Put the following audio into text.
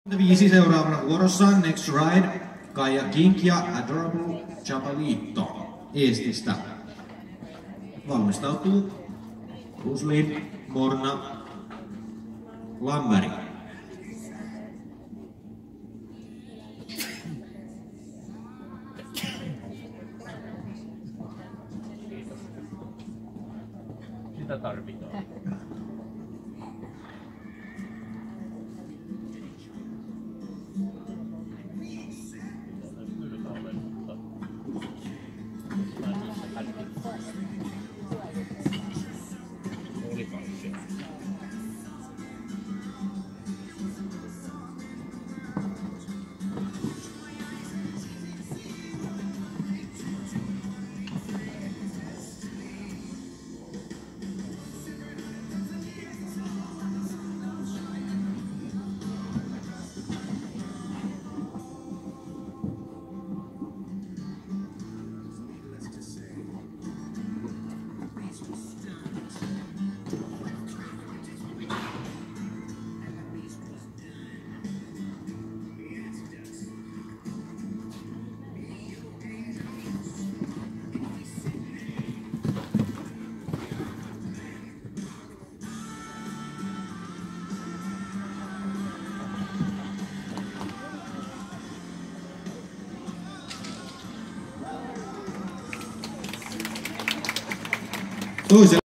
5 seuraavana vuorossa Next Ride, Kaija Kink ja Adorable Chapalito Eestistä. Valmistautuu Uslin Morna Lammeri. Sitä tarvitaan. Toisella